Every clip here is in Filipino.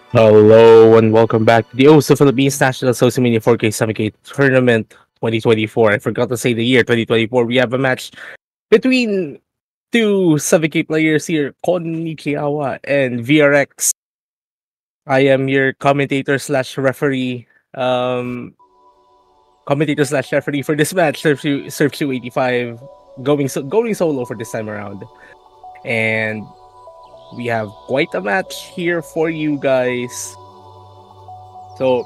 Hello and welcome back to the OSO Philippines National Social Media 4K 7K Tournament 2024. I forgot to say the year 2024. We have a match between two 7K players here, Konnichiyawaaaa and VRX. I am your commentator slash referee. Commentator slash referee for this match, Surf 85, going solo for this time around. And we have quite a match here for you guys. So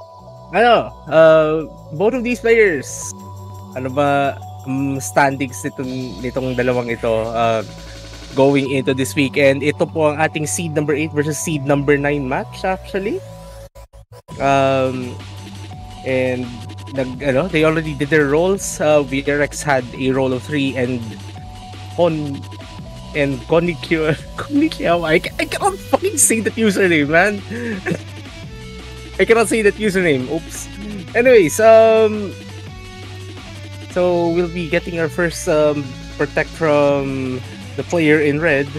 both of these players, ano ba standings nitong dalawang ito going into this weekend? Ito po ang ating seed number 8 versus seed number 9 match actually. And they already did their roles. VRX had a roll of 3 and Konnichiyawaaaa. I cannot fucking say that username, man. I cannot say that username. Oops. Anyways, so we'll be getting our first protect from the player in red.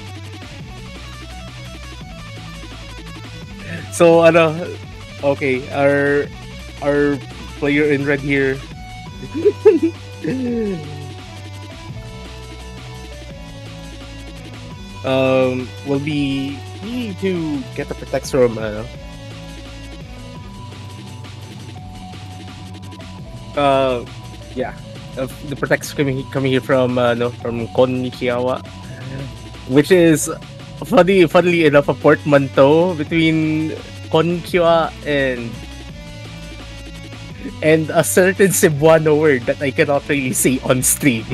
So okay, our player in red here. Will be need to get the protects from yeah, the protects coming here from from Konnichiyawaaaa, which is funnily enough a portmanteau between Konnichiwa and a certain Cebuano word that I cannot really say on stream.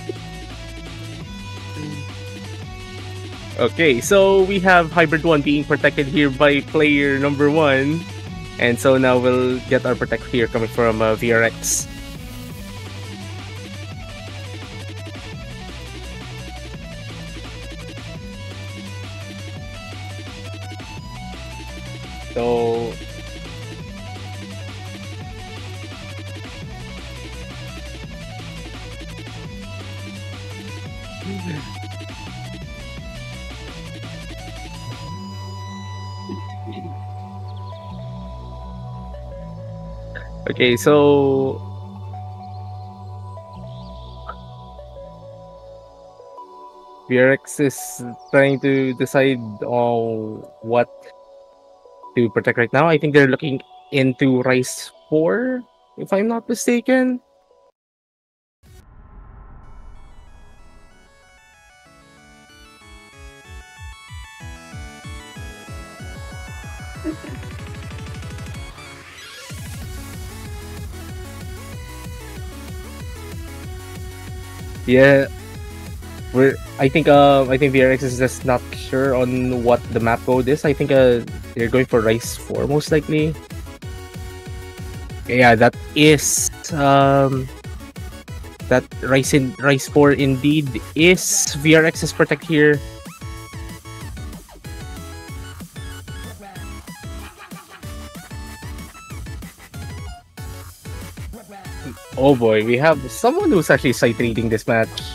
Okay, so we have Hybrid 1 being protected here by player number 1. And so now we'll get our protect here coming from VRX. So okay, so VRX is trying to decide on what to protect right now. I think they're looking into Rice 4, if I'm not mistaken. Yeah, I think VRX is just not sure on what the map code is. I think they're going for Rice 4 most likely. Yeah, that is that Rice 4 indeed is VRX's protect here. Oh boy, we have someone who's actually sight reading this match.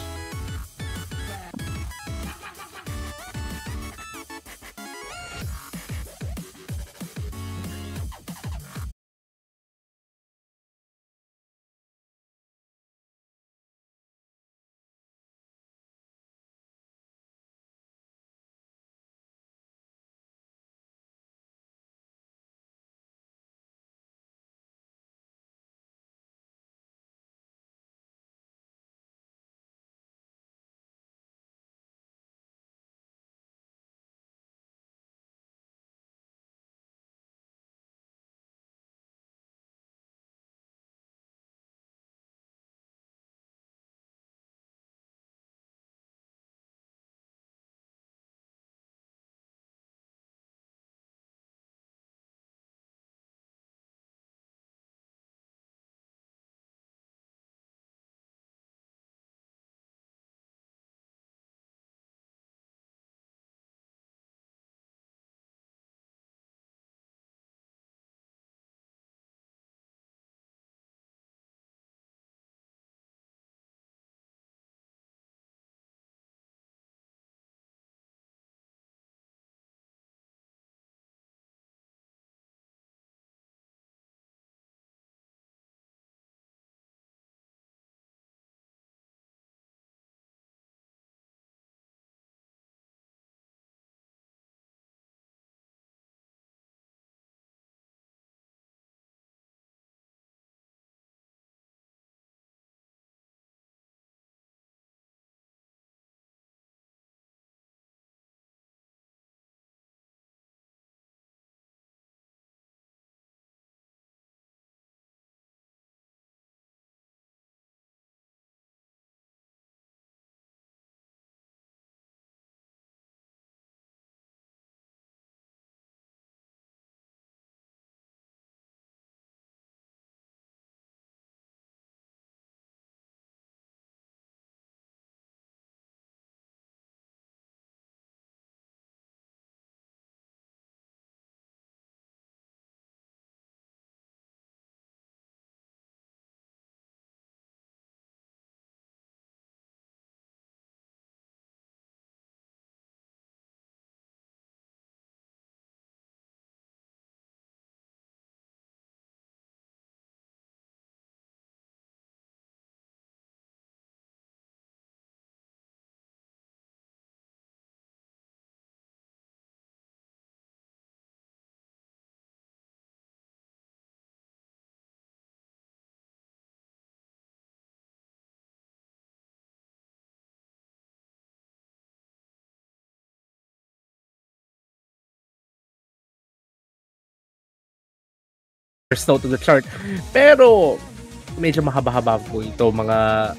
first note of the chart. Pero medyo mahaba-haba po ito, mga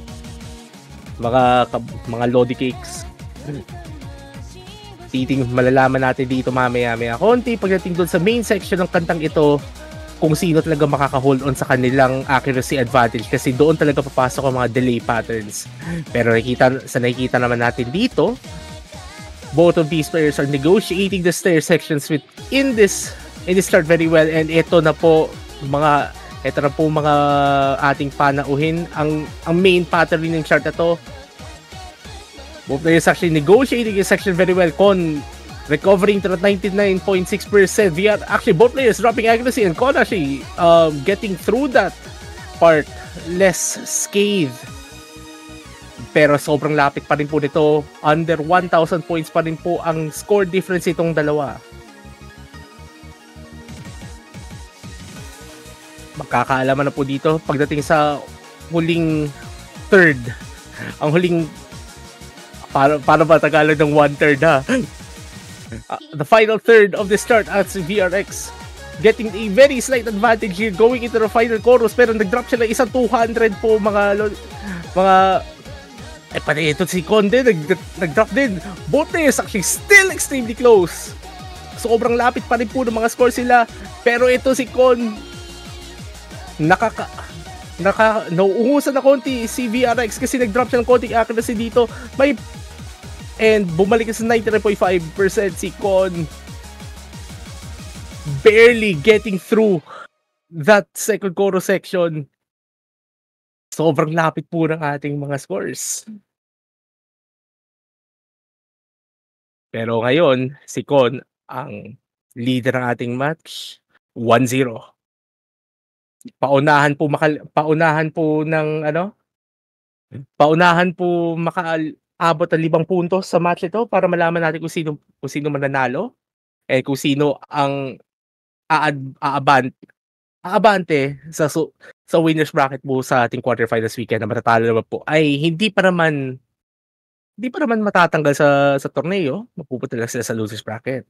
lodi cakes. Malalaman natin dito mamaya-maya konti pagdating doon sa main section ng kantang ito kung sino talaga makaka-hold on sa kanilang accuracy advantage, kasi doon talaga papasok ang mga delay patterns. Pero nakikita naman natin dito, both of these players are negotiating the stair sections in this chart very well, and ito na po mga ating panauhin ang main pattern ng chart na to. Both players actually negotiating this section very well. Kon recovering to 99.6%. Actually both players dropping accuracy, and Kon actually getting through that part less scathed. Pero sobrang lapit pa rin po nito. Under 1,000 points pa rin po ang score difference itong dalawa. Magkakaalaman na po dito pagdating sa huling third. Ang huling, para ba Tagalog ng 1/3 ha? The final third of this chart at VRX getting a very slight advantage here going into the final chorus, pero nag-drop siya ng isang 200 po mga pati ito si Konde nag-drop din. Both players actually still extremely close. Sobrang lapit pa rin po ng mga score sila, pero ito si Kon nauungusan na konti si VRX kasi nag-drop siya ng konting accuracy dito. And bumalik sa 99.5% si Kon, barely getting through that second chorus section. Sobrang lapit po ng ating mga scores. Pero ngayon, si Kon ang leader ng ating match, 1-0. Paunahan po makaabot ng 5 puntos sa match ito para malaman natin kung sino mananalo, kung sino ang aabante sa winners bracket po sa ating quarterfinals weekend na matatalo naman po ay hindi pa naman matatanggal sa torneo. Mapupunta lang sila sa losers bracket.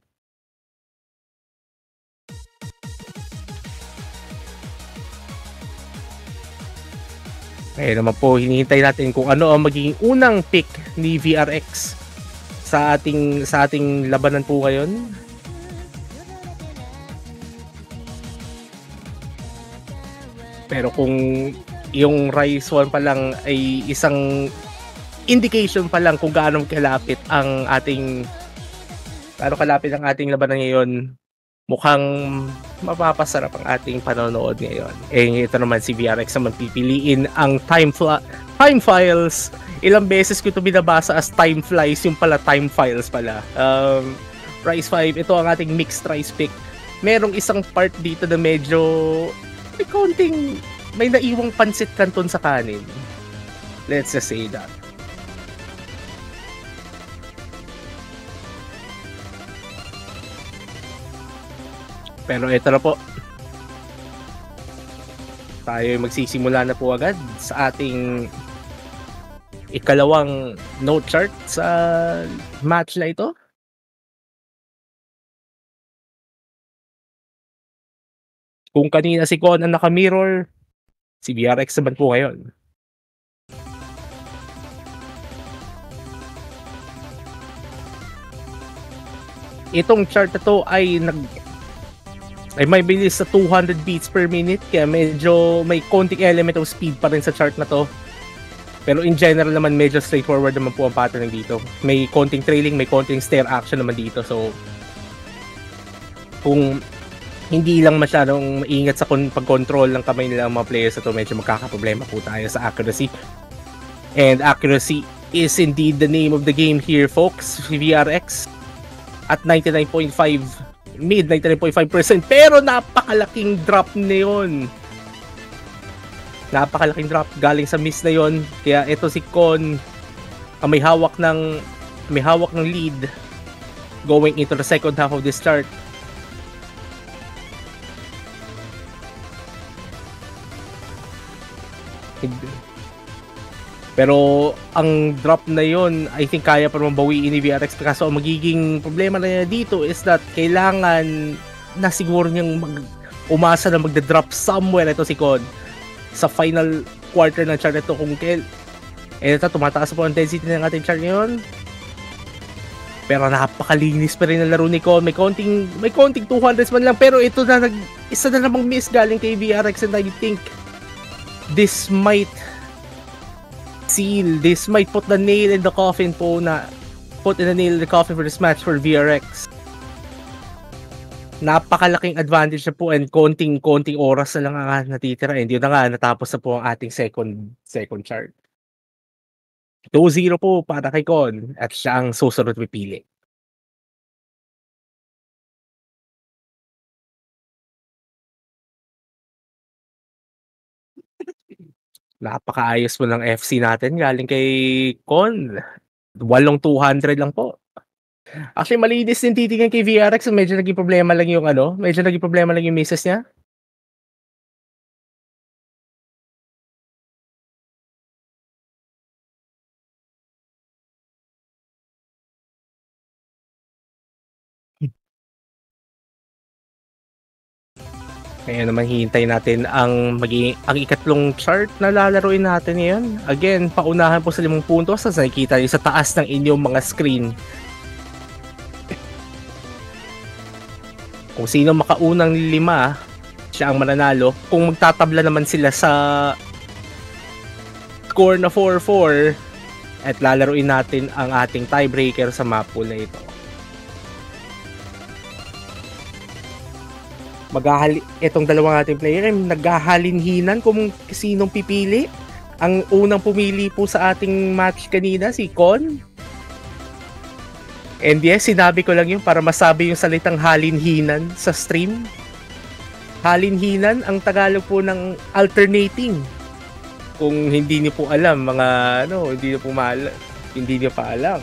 Ngayon naman po, hinihintay natin kung ano ang magiging unang pick ni VRX sa ating labanan po ngayon. Pero kung yung Rise 1 pa lang ay isang indication pa lang kung gaano kalapit ang ating labanan ngayon, mukhang mapapasarap ang ating panonood ngayon. Ito naman si VRX naman pipiliin ang time files. Ilang beses ko ito binabasa as time flies, yung pala time files pala. Rise 5, ito ang ating mixed Rise pick. Merong isang part dito na medyo may naiwang pansit canton sa kanin. Let's just say that. Pero ito na po. Tayo magsisimula na po agad sa ating ikalawang note chart sa match na ito. Kung kanina si Kon ang naka-mirror, si VRX naman po ngayon. Itong chart na to ay may bilis sa 200 beats per minute, kaya medyo may konting element of speed pa rin sa chart na to. Pero in general naman, medyo straightforward naman po ang pattern dito. May konting trailing, may konting stair action naman dito. So, kung hindi lang masyadong maingat sa pag-control ng kamay nila ang mga players na to, medyo magkakaproblema po tayo sa accuracy. And accuracy is indeed the name of the game here, folks. VRX at 99.5%. Mid 99.5%, pero napakalaking drop na yun. Napakalaking drop galing sa miss na yun. Kaya ito si Kon ang may hawak ng lead going into the second half of this chart. Pero ang drop na yon, I think kaya pa naman bawiin ni VRX. Kaso ang magiging problema na niya dito is that kailangan na siguro niyang umasa na magda-drop somewhere ito si Kon sa final quarter ng chart ito kung ito, tumataas po ang density ng ating chart ngayon. Pero napakalinis pa rin ang laro ni Kon. May konting 200s man lang. Pero ito na, isa na namang miss galing kay VRX, and I think this might put the nail in the coffin po for this match for VRX. Napakalaking advantage na po, and konting oras na lang ang natitira. And yun na nga, natapos na po ang ating second chart. 2-0 po para kay Kon, at siya ang susunod pipili. Napakaayos mo ng FC natin galing kay Kon. 8,200 lang po. Actually, malinis din titingnan kay VRX. Medyo naging problema lang yung misses niya. Kaya naman hihintay natin ang ikatlong chart na lalaruin natin ngayon. Again, paunahan po sa 5 puntos. As nakikita niyo sa taas ng inyong mga screen. Kung sino makaunang 5, siya ang mananalo. Kung magtatabla naman sila sa score na 4-4, at lalaruin natin ang ating tiebreaker sa map pool na ito. Itong dalawang ating player ay naghahalinhinan kung sinong pipili. Ang unang pumili po sa ating match kanina, si Kon. And yes, sinabi ko lang yun para masabi yung salitang halinhinan sa stream. Halinhinan, ang Tagalog po ng alternating. Kung hindi niyo po alam, hindi niyo pa alam.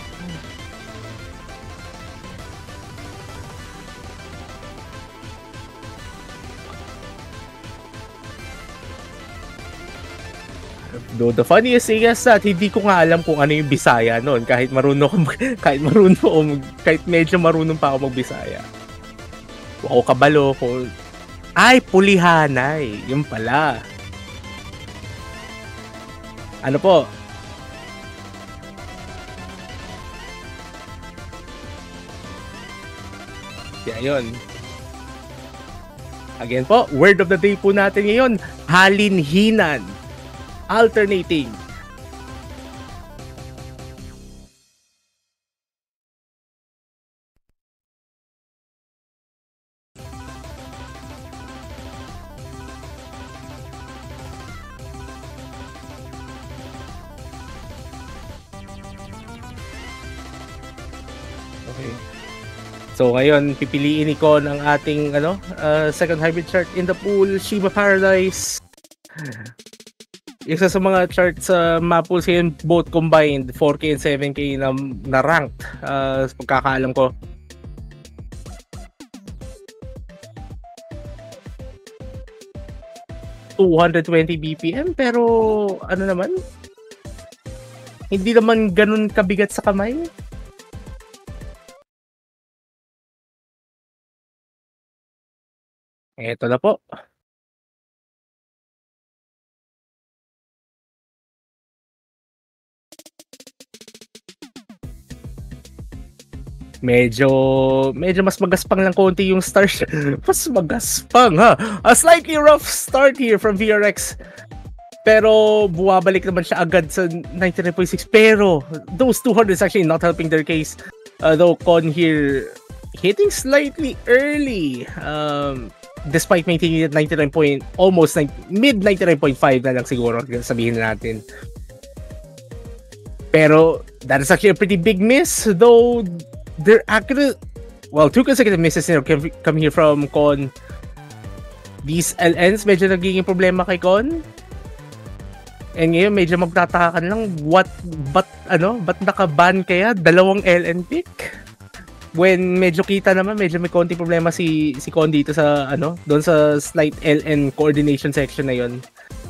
Though the funniest thing is that hindi ko nga alam kung ano yung Bisaya noon, kahit medyo marunong pa ako mag-Bisaya. Ako kabalo ko. Ay, pulihanay. Yun pala. Ano po? Yeah, yun. Again po, word of the day po natin ngayon, halinhinan. Alternating. Okay. So ngayon pipiliin ni Kon ang ating second hybrid chart in the pool, Shiba Paradise. Isa sa mga charts sa map pools ngayon, both combined 4K and 7K na ranked, sa pagkakaalam ko. $220 BPM, pero ano naman, hindi naman ganun kabigat sa kamay. Eto na po. Medyo mas magaspang lang konti yung start. Mas magaspang, ha? A slightly rough start here from VRX. Pero buwabalik naman siya agad sa 99.6. Pero those 200 is actually not helping their case. Though Kon here hitting slightly early. Despite maintaining at mid 99.5 na lang siguro, sabihin natin. Pero that is actually a pretty big miss. Though they're actually, well, 2 consecutive misses come here from Kon. These LNs medyo nagiging problema kay Kon. And ngayon medyo magtataka ka lang, ba't naka-ban kaya 2 LN pick? When medyo kita naman, medyo may konting problema si Kon dito sa doon sa slight LN coordination section na yon.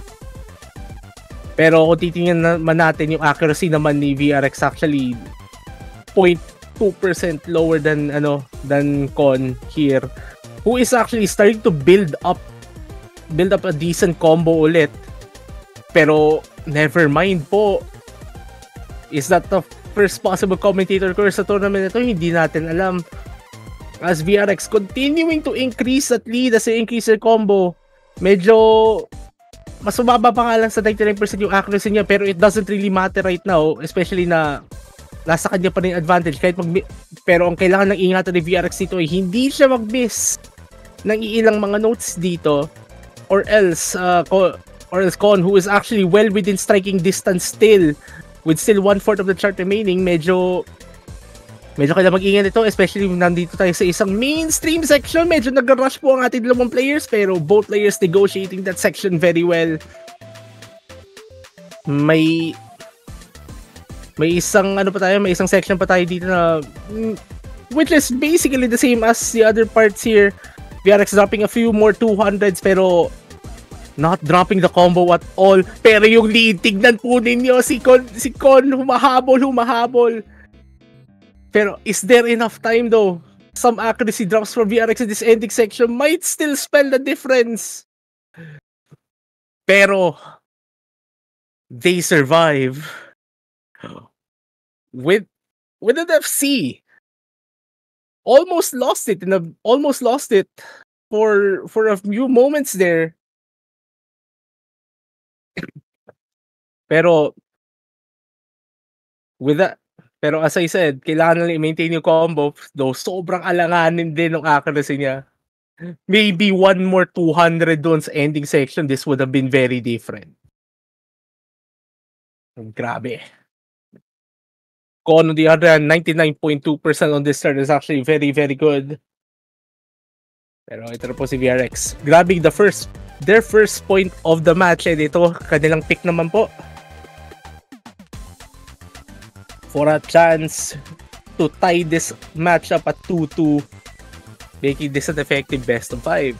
Pero kung titingnan naman natin yung accuracy naman ni VRX, actually 0.2% lower than Kon here. who is actually starting to build up a decent combo ulit. Pero never mind po. Is that the first possible commentator curse sa tournament ito? Hindi natin alam. As VRX continuing to increase that lead as they increase their combo. Medyo mas mababa pa nga lang sa 99% yung accuracy niya, pero it doesn't really matter right now, especially na nasa kanya pa rin advantage kahit pero ang kailangan ng ingatan ni VRX dito ay hindi siya mag-miss ng ilang mga notes dito, or else Kon, who is actually well within striking distance still, with still 1/4 of the chart remaining, medyo kailangan mag-ingat ito, especially nandito tayo sa isang mainstream section. Medyo nag-rush po ang ating dalawang players, pero both players negotiating that section very well. May isang may isang section pa tayo dito na which is basically the same as the other parts here. VRX dropping a few more 200s, pero not dropping the combo at all. Pero yung lead, tignan po ninyo, si Kon humahabol. Pero is there enough time though? Some accuracy drops from VRX in this ending section might still spell the difference. Pero they survive with an FC. Almost lost it for a few moments there. Pero as I said, kailangan lang i-maintain yung combo, though sobrang alanganin din ng accuracy niya. Maybe one more 200 doon sa ending section, this would have been very different. Grabe. Kon on the other hand, 99.2% on this start is actually very, very good. Pero ito na po si VRX. Grabbing their first point of the match. And ito, kanilang pick naman po. For a chance to tie this matchup at 2-2, making this an effective best of 5.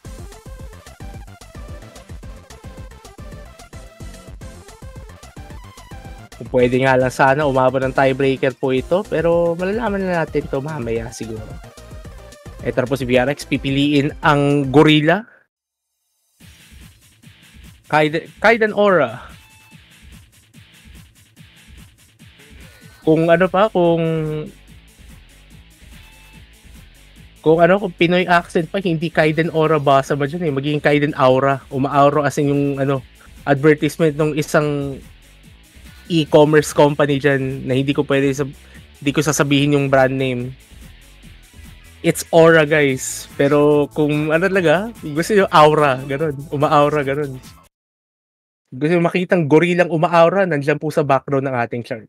Kung pwede nga lang sana umabot ng tiebreaker po ito, pero malalaman na natin to mamaya siguro. Ito na po si VRX, pipiliin ang Gorilla. Kaiden Aura. Kung Pinoy accent pa, hindi Kaiden Aura basa ba dyan eh, magiging Kaiden Aura. Uma-aura kasi yung advertisement ng isang e-commerce company dyan na hindi ko sasabihin yung brand name. It's Aura guys, pero kung gusto nyo aura, ganun, uma-aura, ganun. Gusto nyo makitang gorilang uma-aura, nandiyan po sa background ng ating chart.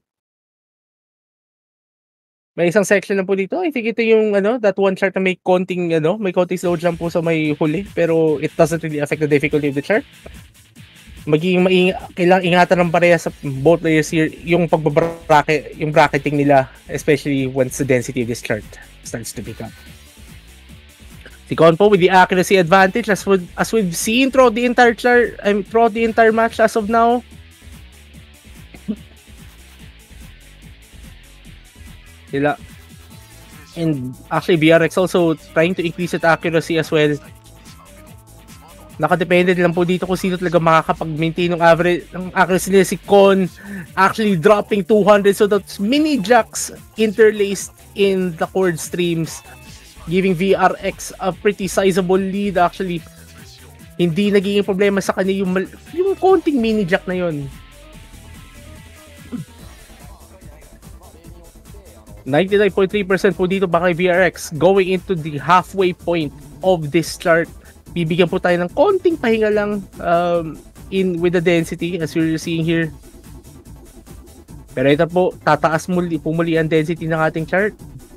May isang section lang po dito. I think ito yung that one chart na may konting slow jump po sa may huli, pero it doesn't really affect the difficulty of the chart. Kailangang ingatan ng pareha sa both players here yung yung bracketing nila, especially once the density of this chart starts to pick up. Si Kon po with the accuracy advantage as we've seen throughout the entire chart, throughout the entire match as of now. And actually VRX also trying to increase its accuracy as well. Nakadepende lang po dito kung sino talaga makakapag-maintain ng average ng accuracy nila. Si Kon actually dropping 200, so that's mini jacks interlaced in the chord streams, giving VRX a pretty sizable lead. Actually, hindi nagiging problema sa kanya yung konting mini jack na yun. 99.3% po dito ba kay VRX going into the halfway point of this chart. Bibigyan po tayo ng konting pahinga lang with the density as you're seeing here. Pero ito po, tataas muli ang density ng ating chart.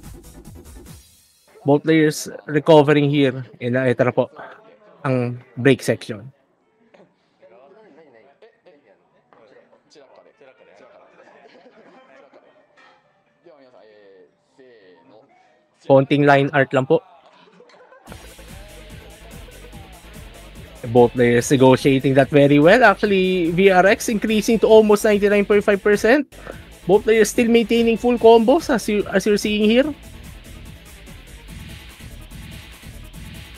Both players recovering here. And ito na po ang break section. Konting line art lang po. Both players negotiating that very well. Actually, VRX increasing to almost 99.5%. Both players still maintaining full combos as you're seeing here.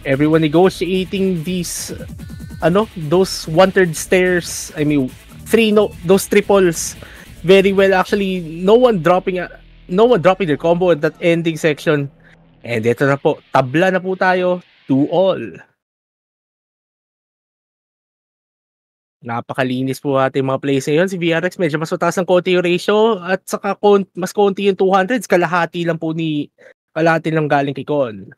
Everyone negotiating these those 1/3 stairs. I mean, those triples very well. Actually, no one dropping their combo at that ending section. And ito na po, tabla na po tayo, 2-all. Napakalinis po ating mga plays ngayon. Si VRX medyo mas mataas ng konti yung ratio at saka mas konti yung 200s, kalahati lang galing kay Kon.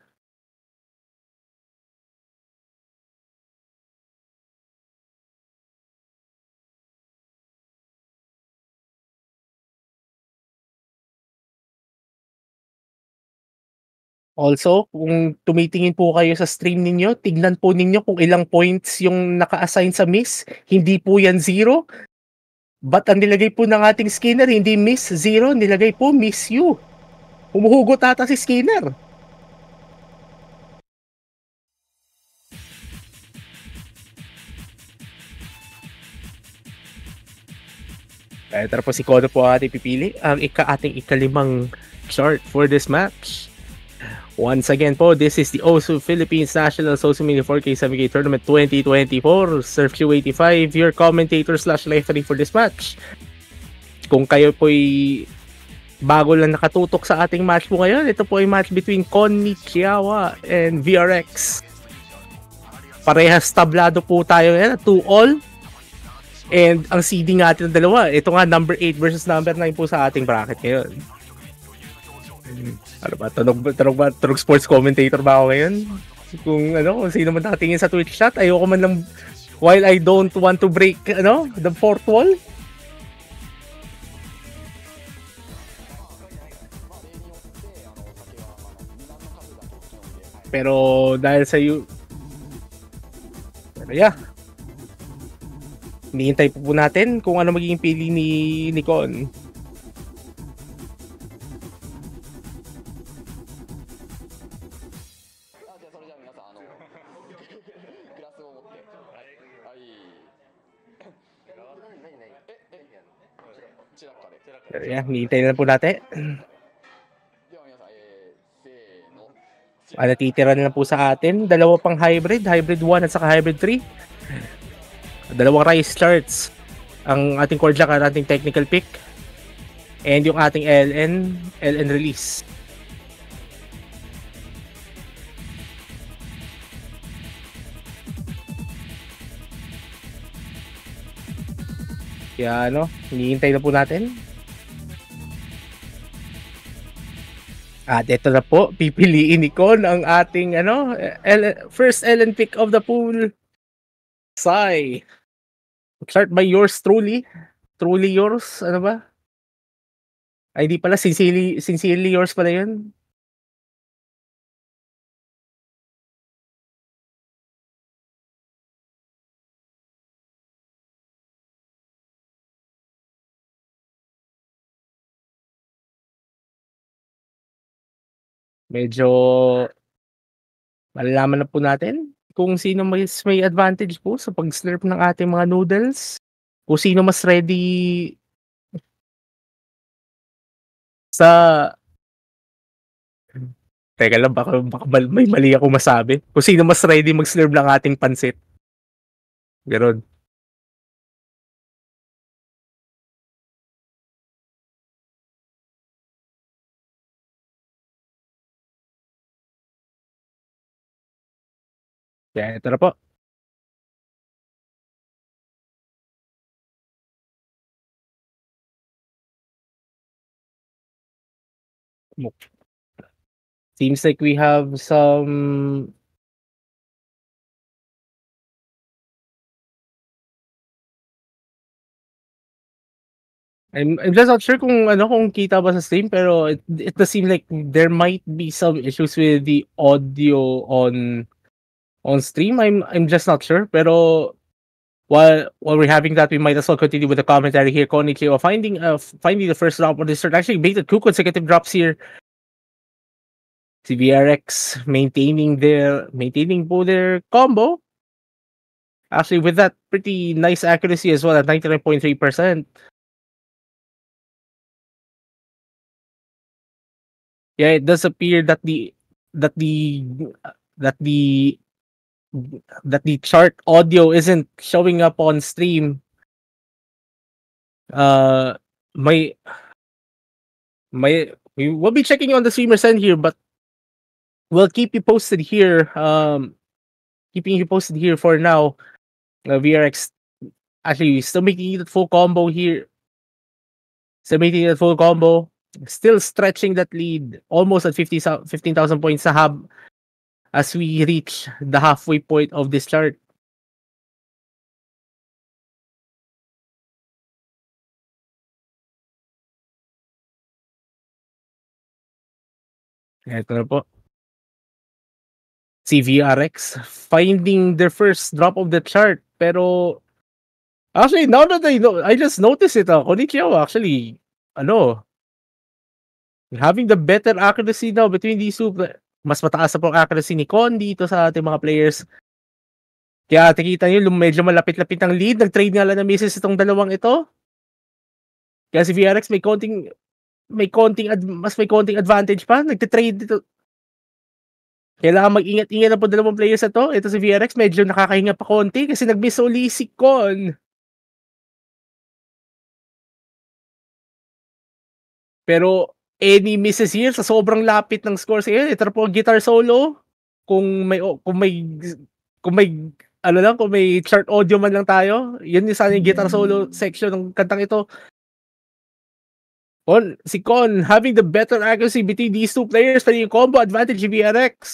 Also, kung tumitingin po kayo sa stream ninyo, tignan po ninyo kung ilang points yung naka-assign sa miss. Hindi po yan 0. But ang nilagay po ng ating Skinner, hindi miss 0, nilagay po miss you. Humuhugot ata si Skinner. Tara po si Kono po ating pipili ang ating ikalimang chart for this match. Once again po, this is the OSU Philippines National Social Media 4K 7K Tournament 2024. Surf Q85, your commentator / referee for this match. Kung kayo po'y bago lang nakatutok sa ating match po ngayon, ito po ay match between Konnichiyawaaaa and VRX. Parehas tablado po tayo ngayon, 2-all. And ang seeding natin ng dalawa, ito nga number 8 versus number 9 po sa ating bracket ngayon. Ano ba? Tunog sports commentator ba ako ngayon? Kung sino man nakatingin sa Twitch chat, ayoko man lang, while I don't want to break, the fourth wall. Pero dahil sa yeah. Hinihintay po natin kung ano magiging pili ni Kon. Yeah, hinihintay na po natin. Natitira na po sa atin. Dalawa pang hybrid 1 at saka hybrid 3. Dalawang rice charts. Ang ating core jack at ating technical pick. And yung ating LN release. Kaya hinihintay na po natin. At ito na po, pipiliin ni Kon ang ating first LN pick of the pool. Sai. Start by yours truly. Truly yours, ano ba? Ay, di pala, sincerely yours pala yun. Medyo malalaman na po natin kung sino may advantage po sa pag-slurp ng ating mga noodles. Kung sino mas ready sa... Teka lang, baka may mali ako masabi. Kung sino mas ready mag-slurp ng ating pansit. Ganon. Kaya ito na po. Seems like we have some... I'm just not sure kung kita ba sa stream, pero it does seem like there might be some issues with the audio on stream. I'm just not sure, pero while we're having that, we might as well continue with the commentary here. Konnichiyawaaaa finding the first drop on this start. Actually baited 2 consecutive drops here. Si VRX maintaining po their combo. Actually with that pretty nice accuracy as well at 99.3%. Yeah, it does appear that the that the chart audio isn't showing up on stream. My we will be checking on the streamer's end here, but we'll keep you posted here. Keeping you posted here for now. VRX actually still making it full combo here. Still making it full combo. Still stretching that lead almost at 15,000 points sa hub as we reach the halfway point of this chart. Ito na po. Si VRX finding their first drop of the chart. Pero actually, now that I know, I just noticed it. Konnichiyawaaaa actually, having the better accuracy now between these two. Mas mataas na po ang accuracy ni Kon dito sa ating mga players. Kaya nakikita nyo, medyo malapit-lapit ang lead. Nag-trade nga lang na misses itong dalawang ito. Kaya si VRX may konting advantage pa. Nagtitrade dito. Kailangan mag-ingat-ingat na po dalawang players na to. Ito si VRX, medyo nakakahinga pa konti kasi nag-miss uli si Kon. Pero any misses here sa sobrang lapit ng score sa ito po guitar solo. Kung may chart audio man lang tayo, yun yung sana yung guitar solo section ng kantang ito. Si Kon having the better accuracy between these two players, pero yung combo advantage ni VRX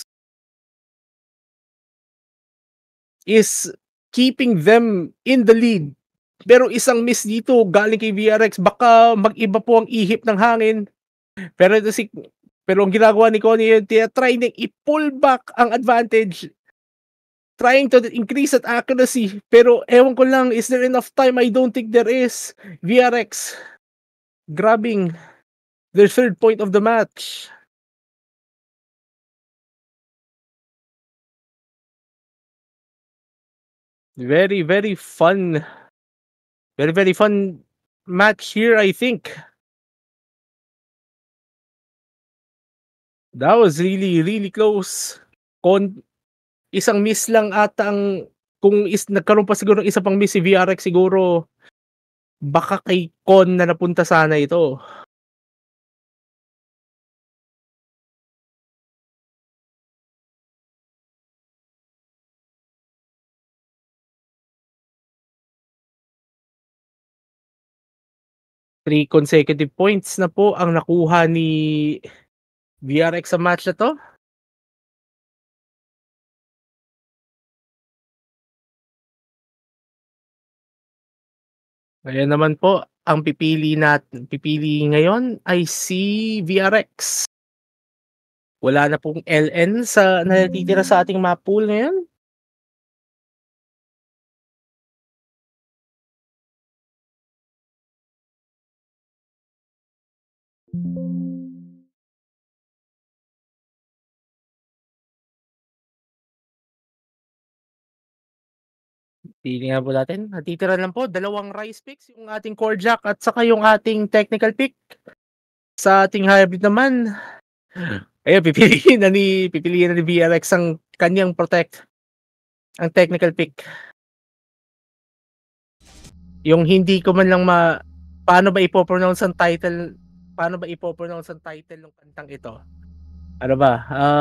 is keeping them in the lead. Pero isang miss dito galing kay VRX, baka mag-iba po ang ihip ng hangin. Pero ang ginagawa ni Connie yun, try na i-pull back ang advantage, trying to increase that accuracy. Pero ewan ko lang, is there enough time? I don't think there is. VRX grabbing their third point of the match. Very, very fun. Very, very fun match here, I think. That was really, really close. Isang miss lang ata ang, kung nagkaroon pa siguro ng isa pang miss si VRX siguro, baka kay Kon na napunta sana ito. Three consecutive points na po ang nakuha ni VRX sa match na to. Ngayon naman po, ang pipili ngayon ay si VRX. Wala na pong LN sa natitira sa ating map pool ngayon. Pili nga po natin. Natitira lang po, dalawang rice picks, yung ating core jack at saka yung ating technical pick. Sa ating hybrid naman, ayun, pipiliin na ni VRX ang kanyang ang technical pick. Yung hindi ko man lang paano ba ipo-pronounce ang title ng kantang ito? Ano ba?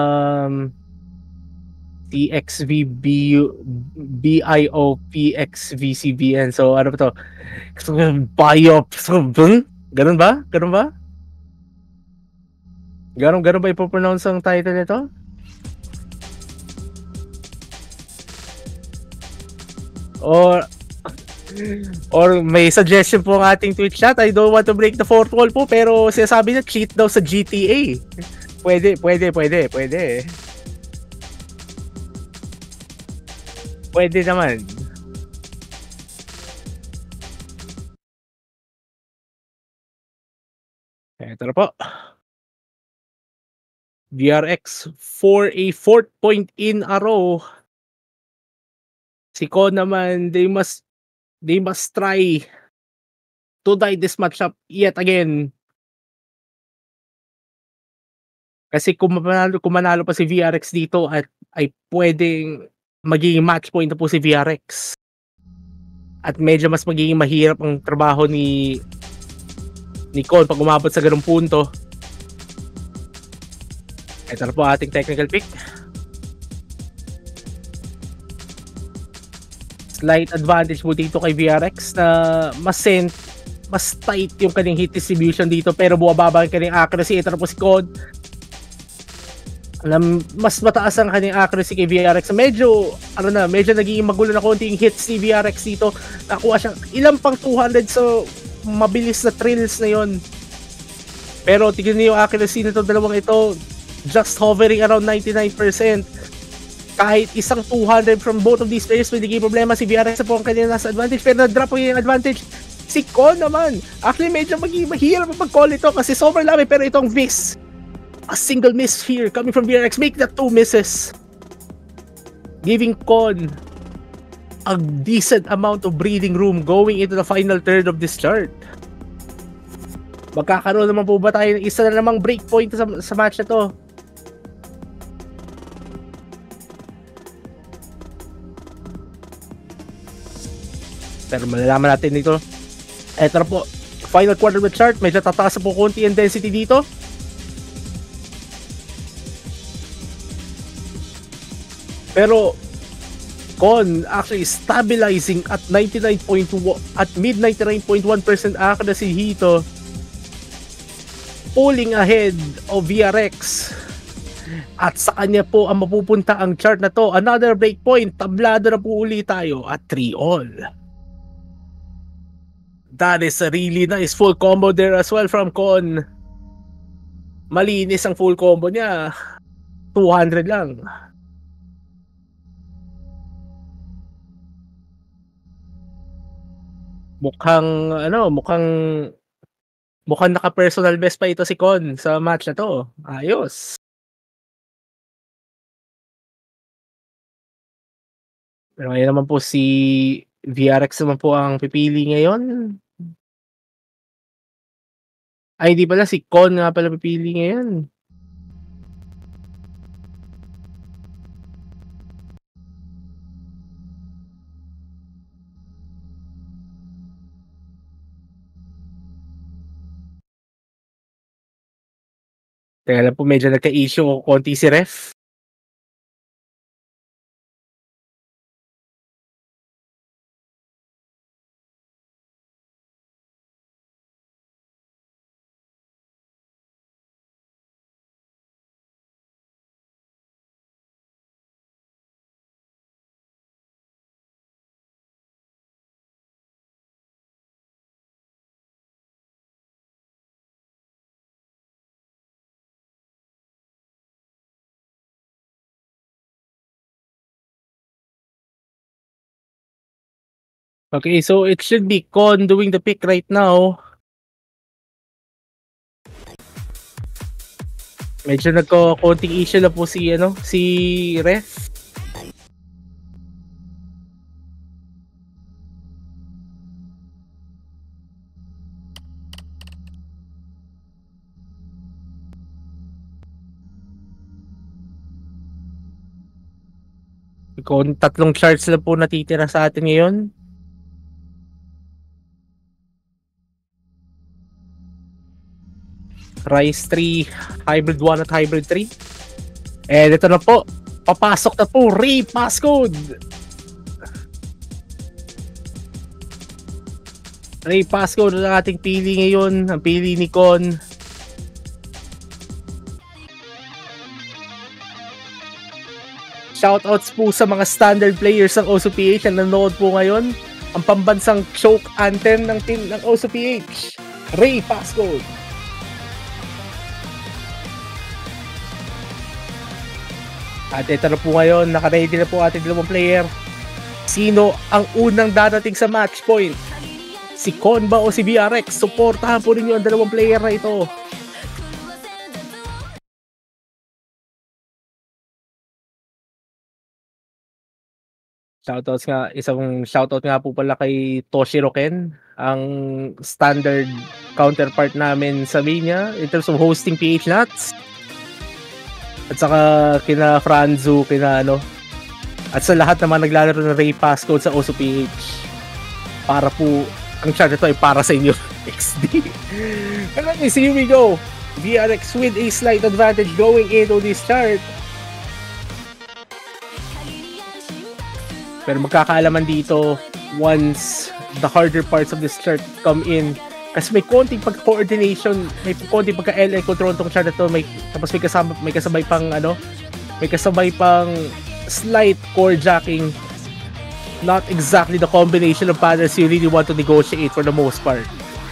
TXVBIOPXVCBN. So ano ba to? Ganun ba? Ganun ba ipo-pronounce ang title nito? Or may suggestion po ang ating Twitch chat. I don't want to break the fourth wall po, pero sinasabi na cheat daw sa GTA. Pwede. Pwede naman. Ito na po. VRX for a 4th point in a row. Si Kon naman, they must try to tie this matchup yet again. Kasi kung manalo pa si VRX dito at ay puwedeng magiging match point na po si VRX. At medyo mas magiging mahirap ang trabaho ni Con 'pag umabot sa gano'ng punto. Ito na po ating technical pick. Slight advantage po dito kay VRX na mas tight yung kanyang hit distribution dito, pero bumababa ang kanyang accuracy. Ito na po si Con. Mas mataas ang kanyang accuracy kay VRX. Medyo nagiging magulo na konti yung hits ni VRX dito. Nakuha siya ilang pang 200, so mabilis na thrills na yon. Pero tignan niyo yung accuracy nito dalawang ito, just hovering around 99%. Kahit isang 200 from both of these players, may naging problema si VRX po ang kanyang nasa advantage, pero na-drop po yung advantage. Si Con naman, actually medyo mahirap mag-call ito kasi sobrang lami, pero itong miss. A single miss here coming from VRX, make that 2 misses. Giving Con a decent amount of breathing room going into the final third of this chart. Magkakaroon naman po ba tayo ng isa na namang breakpoint sa match na to? Pero malalaman natin dito. Eto na po, final quarter of the chart. Medyo tataas po konti ang density dito. Pero Con actually stabilizing at 99.1 at mid 99.1% accuracy dito. Pulling ahead of VRX. At sa kanya po ang mapupunta ang chart na to. Another breakpoint. Tablado na po uli tayo at 3-all. That is a really nice full combo there as well from Con. Malinis ang full combo niya. 200 lang. Mukhang naka-personal best pa ito si Con sa match na to. Ayos. Pero ngayon naman po si VRX naman po ang pipili ngayon. Ay, hindi pala, si Con nga pala pipili ngayon. Teka lang po, medyo nagka-issue konti si ref. Okay, so it should be Con doing the pick right now. Medyo nagko-konting issue na po si ref. Kung tatlong charts na po natitira sa atin ngayon. Rise 3, Hybrid 1 at Hybrid 3. And ito na po, papasok na po, Ray Passcode. Ray Passcode ang ating pili ngayon, ang pili ni Con. Shoutouts po sa mga standard players ng OSOPH na nanonood po ngayon. Ang pambansang choke anthem ng team ng OSOPH, Ray Passcode. At ito na po ngayon, naka-ready na po ating dalawang player. Sino ang unang dadating sa match point? Si Con ba o si VRX? Suportahan po ninyo ang dalawang player na ito. Isang shoutout nga po pala kay Toshiro Ken, ang standard counterpart namin sa Mania in terms of hosting PH Nuts. At saka kina Franzu, kina ano. At sa lahat naman naglalaro ng Ray Passcode sa Oso PH. Para po, ang chart ito ay para sa inyo. XD. Anyways, here we go. VRX with a slight advantage going into this chart. Pero magkakaalaman dito once the harder parts of this chart come in. Kasi may konting pag-coordination, may konting pagka-LL control tong chart na to, tapos may kasabay pang ano, may kasabay pang slight core jacking. Not exactly the combination of patterns you really want to negotiate for the most part.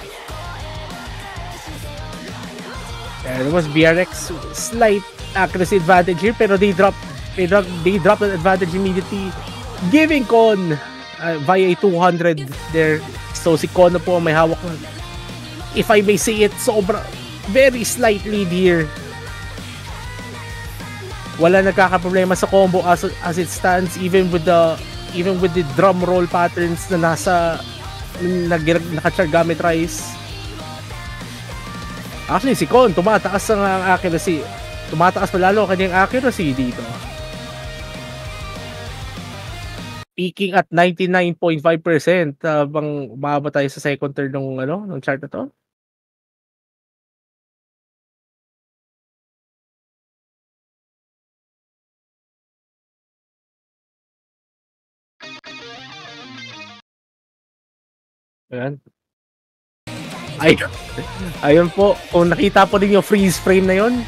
And it was VRX slight accuracy advantage here, pero they dropped that advantage immediately, giving Kon via a 200 there. So si Kon na po ang may hawak ng, if I may say it, very slight lead here. Wala nagkakaproblema sa combo as it stands, even with the drum roll patterns na naka-char gamit Rice. Actually, si Kon tumataas ang accuracy. Tumataas pa lalo ang kanyang accuracy dito. Peaking at 99.5% habang umabot tayo sa second turn ng chart na to. Ayan. Ayun po, kung nakita po din yung freeze frame na yun,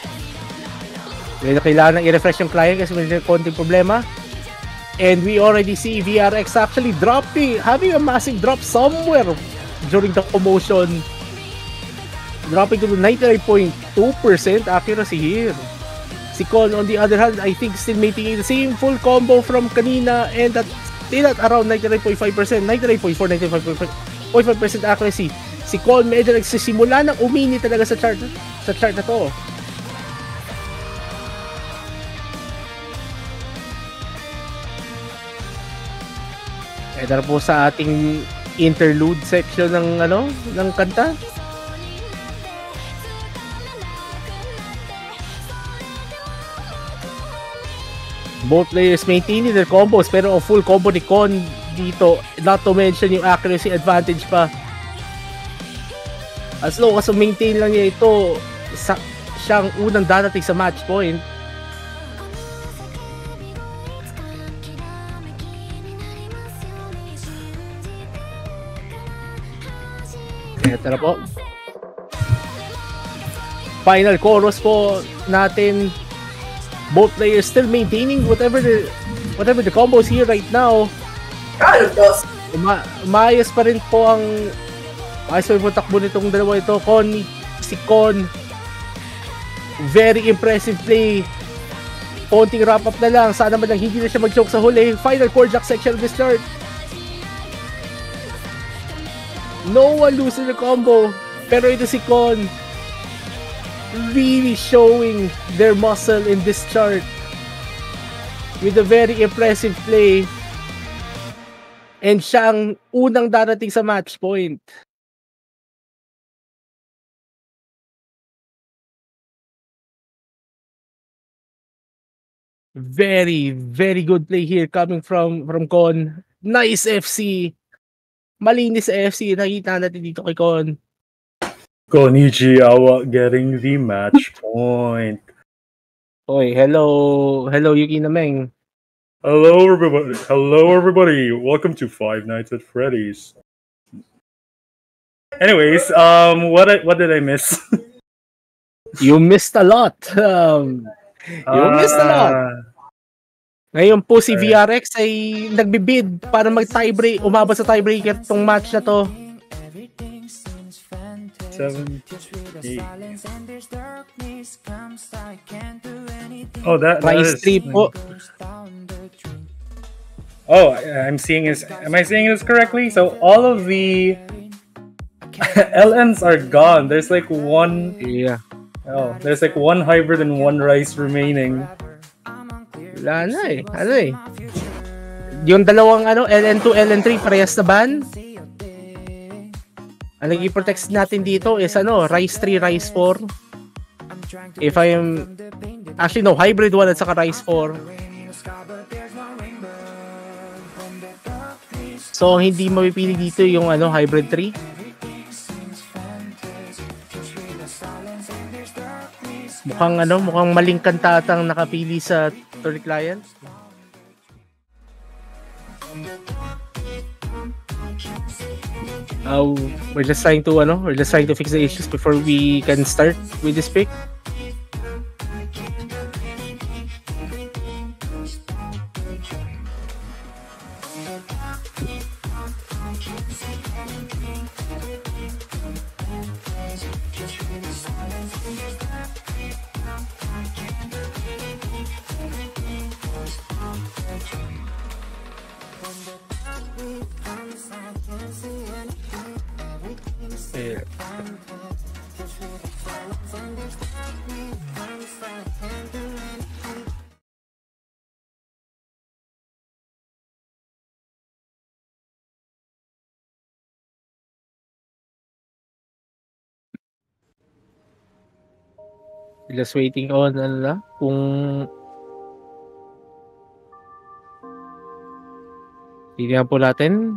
medyo kailangan i-refresh yung client kasi may konting problema. And we already see VRX actually having a massive drop somewhere during the commotion. Dropping to 99.2% accuracy here. Si Kon, on the other hand, I think still maintaining the same full combo from kanina, and that's still at around 99.5%, 99.4%, 99.5% accuracy. Si Kon medyo nagsisimula ng umini talaga sa chart na to. Ito na po sa ating interlude section ng kanta. Both players maintaining their combos, pero a full combo ni Kon dito, not to mention yung accuracy advantage pa. As long as maintain lang niya ito, siyang unang dadating sa match point. Ito na po. Final chorus po natin. Both players still maintaining whatever the combos here right now. Maayos pa rin po ang takbo nitong dalawa ito. Si Kon, very impressive play. Konting wrap up na lang. Sana man lang hindi na siya mag-choke sa huli. Final core jack section of this chart. No one loses the combo. Pero ito si Kon, really showing their muscle in this chart with a very impressive play, and siyang unang darating sa match point. Very, very good play here coming from Kon. Nice FC. Malinis FC. Nakita natin dito kay Kon. Konnichiyawaaaa getting the match point. Oy, hello Yuki Nameng. Hello everybody. Welcome to Five Nights at Freddy's. Anyways, what did I miss? You missed a lot. You missed a lot. Ngayon po si VRX ay nagbibid para mag-tiebreak, umabot sa tiebreaker tong match na to. 7, 8. Oh, that Rice is 3 po. Oh, am I seeing this correctly? So all of the LNs are gone. There's like one. Yeah. Oh, there's like one hybrid and one rice remaining. Wala na eh. Ano eh. Yung dalawang LN2, LN3 parehas na ban. Ang nag-i-protect natin dito is Rice 3, Rice 4. If I am Actually, no. Hybrid 1 at saka Rise 4. So, hindi mapipili dito yung Hybrid 3. Mukhang maling kantatang nakapili sa tourney client. We're just trying to fix the issues before we can start with this pick. Just waiting on kung tingnan po natin.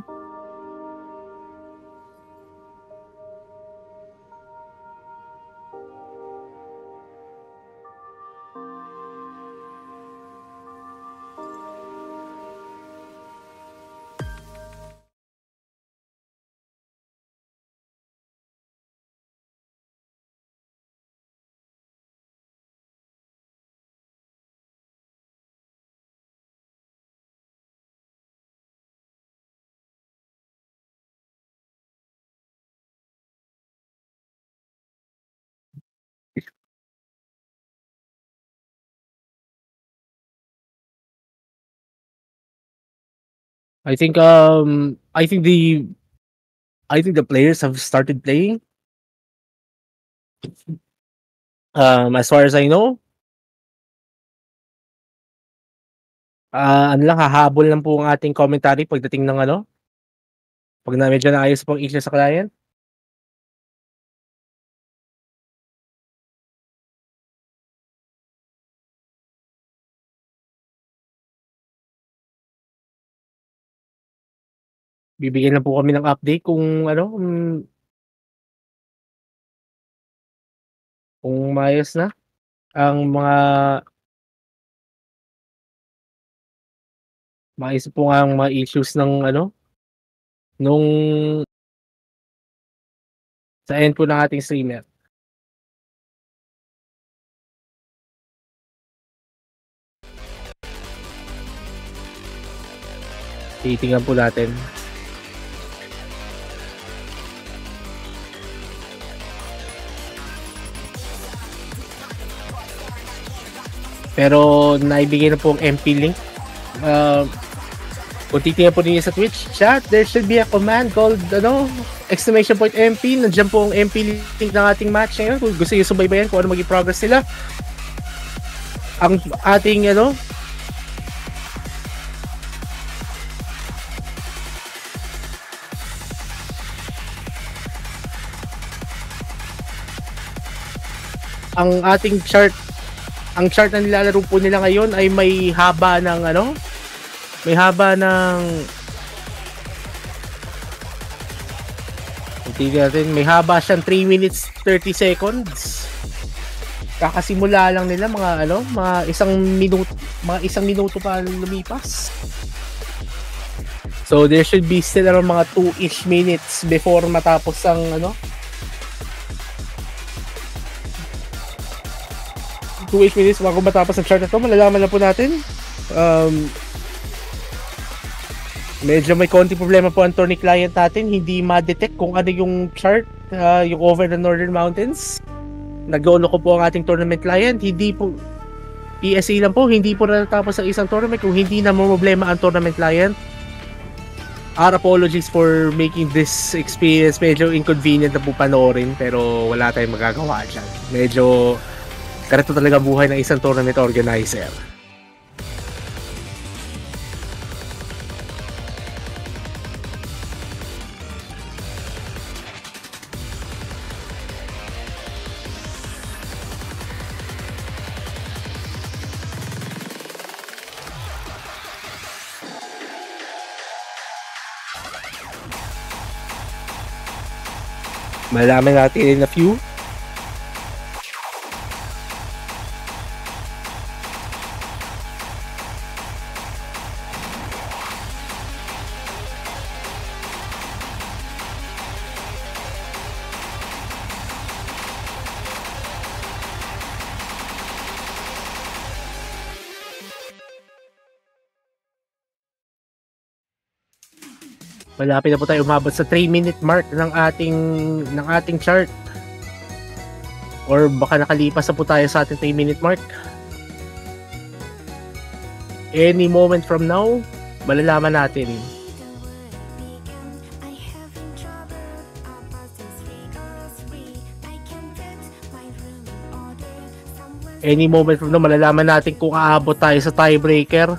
I think the players have started playing. As far as I know, hahabol lang po ang ating commentary pagdating ng pag medyo naayos po ang issue sa client. Bibigyan lang po kami ng update kung kung maayos na ang maayos po ang mga issues ng nung sa end po ng ating streamer. Titingnan po natin. Pero naibigay na po ang MP link. Kung titingnan po ninyo sa Twitch chat, there should be a command called exclamation point MP. Nandiyan po ang MP link ng ating match ngayon. Kung gusto nyo subaybayan kung ano maging progress nila. Ang ating ang ating chart, ang chart na nilalaro po nila ngayon ay may haba ng may haba ng may haba siyang 3 minutes 30 seconds. Kakasimula lang nila mga isang minuto pa lumipas. So there should be still around mga 2-ish minutes before matapos ang 2-ish minutes bago matapos ang chart na to. Malalaman na po natin. Medyo may konti problema po ang tourney client natin. Hindi ma-detect kung ano yung chart, yung over the Northern Mountains. Nag-olo ko po ang ating tournament client. Hindi po, PSA lang po, hindi po natatapos ang isang tournament kung hindi na problema ang tournament client. Our apologies for making this experience medyo inconvenient na po panoorin, pero wala tayong magagawa dyan. Medyo ganito talaga buhay ng isang tournament organizer. Malalaman natin in a few. Malapit na po tayo umabot sa 3-minute mark ng ating chart. Or baka nakalipas na po tayo sa ating 3-minute mark. Any moment from now, malalaman natin. Any moment from now, malalaman natin kung aabot tayo sa tiebreaker.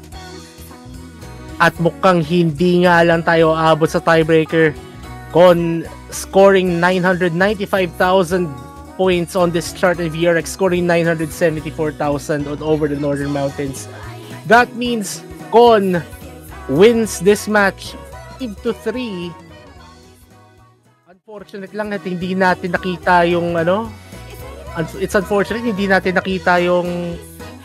At mukhang hindi nga lang tayo aabot sa tiebreaker. Scoring 995,000 points on this chart, and VRX scoring 974,000 on over the Northern Mountains. That means Kon wins this match 5-3. Unfortunate lang at hindi natin nakita yung it's unfortunate hindi natin nakita yung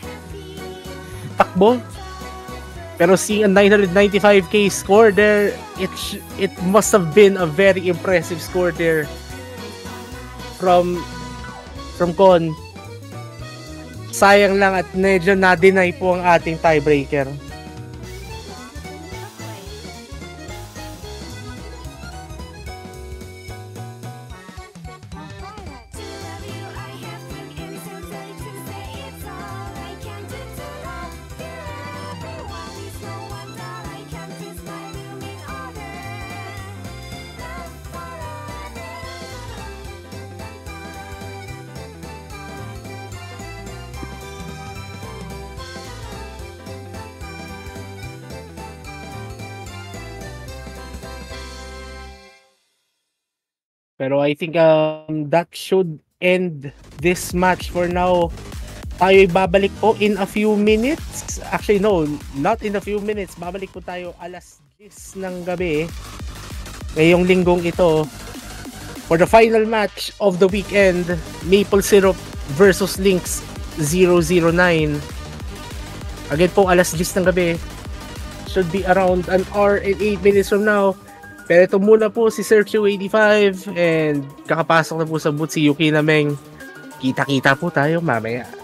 takbo. Pero seeing a 995k score there, it must have been a very impressive score there from Kon. Sayang lang at medyo na-deny po ang ating tiebreaker. Pero I think that should end this match for now. Tayo babalik po in a few minutes. Actually no, not in a few minutes. Babalik po tayo alas 10 ng gabi ngayong linggong ito for the final match of the weekend, Maple Syrup versus Lynx 009. Again po alas 10 ng gabi. Should be around an hour and 8 minutes from now. Pero ito muna po si Sir Q85 and kakapasok na po sa booth si Yuki Nameng. Kita-kita po tayo mamaya.